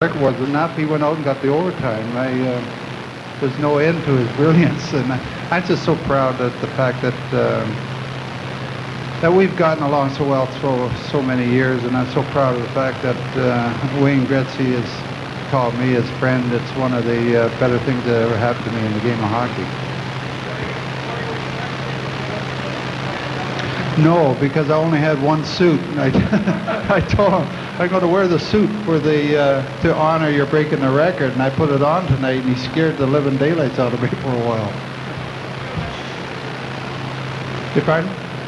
record was enough. He went out and got the overtime. There's no end to his brilliance, and I'm just so proud of the fact that that we've gotten along so well for so many years, and I'm so proud of the fact that Wayne Gretzky has called me his friend. It's one of the better things that ever happened to me in the game of hockey. No, because I only had one suit. And I told him I'm going to wear the suit for to honor your breaking the record, and I put it on tonight, and he scared the living daylights out of me for a while. Your pardon?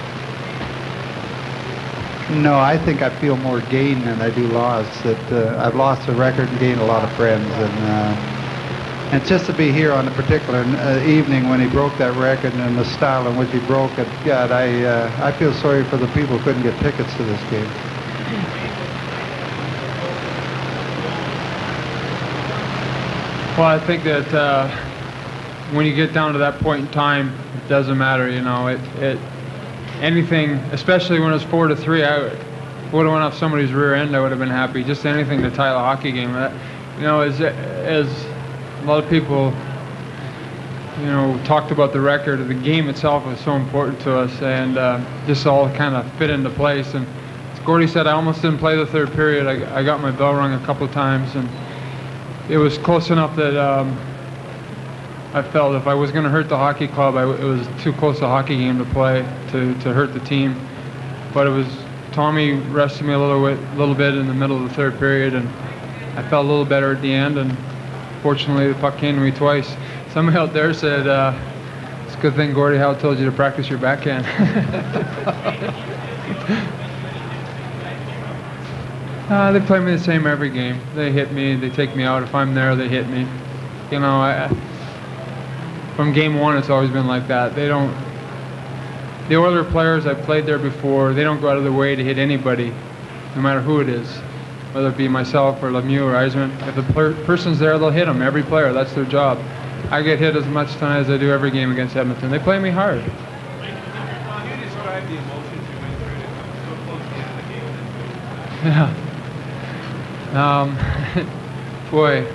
No, I think I feel more gain than I do loss. That I've lost the record and gained a lot of friends, and just to be here on a particular evening when he broke that record and the style in which he broke it, God, I feel sorry for the people who couldn't get tickets to this game. Well, I think that when you get down to that point in time, it doesn't matter, you know. Anything, especially when it was 4-3, I would have went off somebody's rear end. I would have been happy. Just anything to tie the hockey game. You know, as a lot of people, you know, talked about the record. The game itself was so important to us, and just all kind of fit into place. And as Gordie said, I almost didn't play the third period. I got my bell rung a couple of times, and it was close enough that I felt if I was going to hurt the hockey club, it was too close a hockey game to play to hurt the team. But it was Tommy rested me a little bit in the middle of the third period, and I felt a little better at the end. And fortunately, the puck came to me twice. Somebody out there said, "It's a good thing Gordie Howe told you to practice your backhand." They play me the same every game. They hit me, they take me out. If I'm there, they hit me. You know, from game one, it's always been like that. They don't. The Oilers players, I've played there before, they don't go out of their way to hit anybody, no matter who it is, whether it be myself or Lemieux or Eisman. If the person's there, they'll hit them. Every player, that's their job. I get hit as much tonight as I do every game against Edmonton. They play me hard. Can you describe the emotions you went through to so close to the end of the game? Yeah. Boy,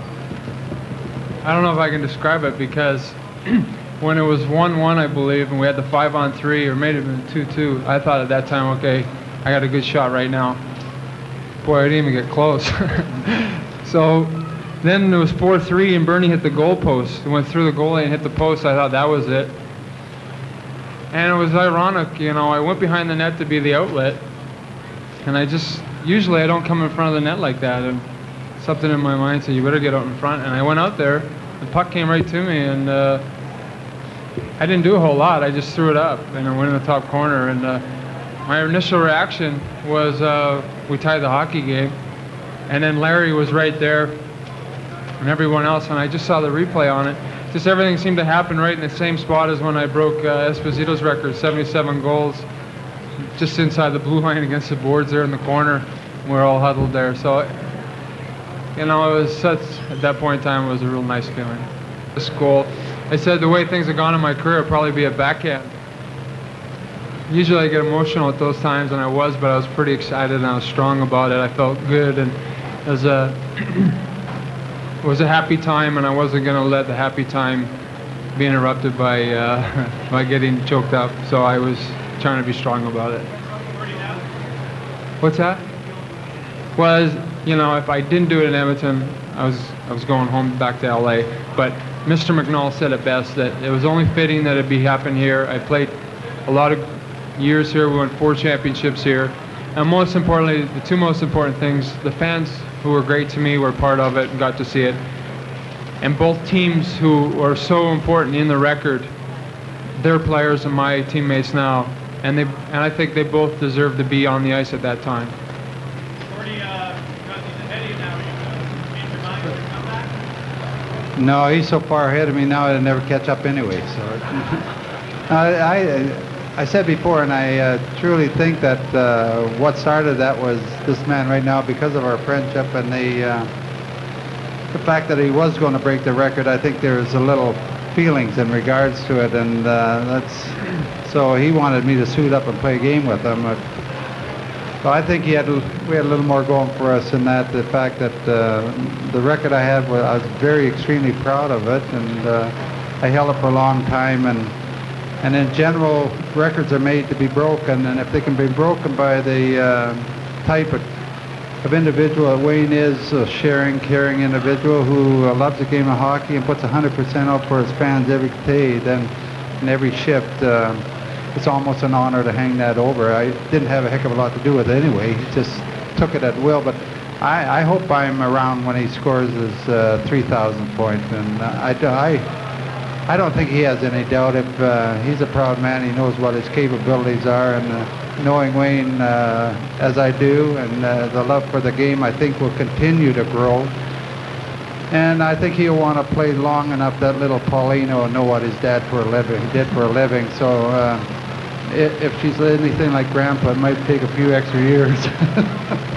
I don't know if I can describe it, because when it was 1-1, I believe, and we had the 5-on-3, or maybe even 2-2, I thought at that time, okay, I got a good shot right now. Boy, I didn't even get close. So then it was 4-3, and Bernie hit the goal post. It went through the goalie and hit the post. I thought that was it. And it was ironic, you know, I went behind the net to be the outlet, and usually I don't come in front of the net like that, and something in my mind said, you better get out in front, and I went out there, the puck came right to me, and I didn't do a whole lot, I just threw it up, and I went in the top corner, and my initial reaction was we tied the hockey game, and then Larry was right there, and everyone else, and I just saw the replay on it. Just everything seemed to happen right in the same spot as when I broke Esposito's record, 77 goals, just inside the blue line against the boards there in the corner. We're all huddled there. So, you know, it was at that point in time, it was a real nice feeling. This goal, I said the way things have gone in my career, it'd probably be a backhand. Usually I get emotional at those times, and I was, but I was pretty excited and I was strong about it. I felt good, and it was a happy time, and I wasn't going to let the happy time be interrupted by by getting choked up. So I was trying to be strong about it. What's that? Was, you know, if I didn't do it in Edmonton, I was going home back to LA. But Mr. McNall said it best, that it was only fitting that it be happen here. I played a lot of years here. We won 4 championships here. And most importantly, the two most important things, the fans who were great to me were part of it and got to see it. And both teams who are so important in the record, they're players and my teammates now. And I think they both deserve to be on the ice at that time. Gordie, he's ahead of you now. You change your mind when you come back? No, he's so far ahead of me now I'd never catch up anyway. So I said before, and I truly think that what started that was this man right now, because of our friendship and the fact that he was going to break the record. I think there's a little feelings in regards to it, and so he wanted me to suit up and play a game with him. So I think we had a little more going for us in that. The fact that the record I had, I was very extremely proud of it, and I held it for a long time. And in general, records are made to be broken, and if they can be broken by the type of individual that Wayne is, a sharing, caring individual who loves the game of hockey and puts 100% out for his fans every day, then in every shift, it's almost an honor to hang that over. I didn't have a heck of a lot to do with it anyway. He just took it at will. But I hope I'm around when he scores his 3,000 point. And I don't think he has any doubt. If he's a proud man, he knows what his capabilities are. And knowing Wayne as I do, and the love for the game, I think will continue to grow. And I think he'll want to play long enough that little Paulino will know what his dad did for a living. So if she's anything like Grandpa, it might take a few extra years.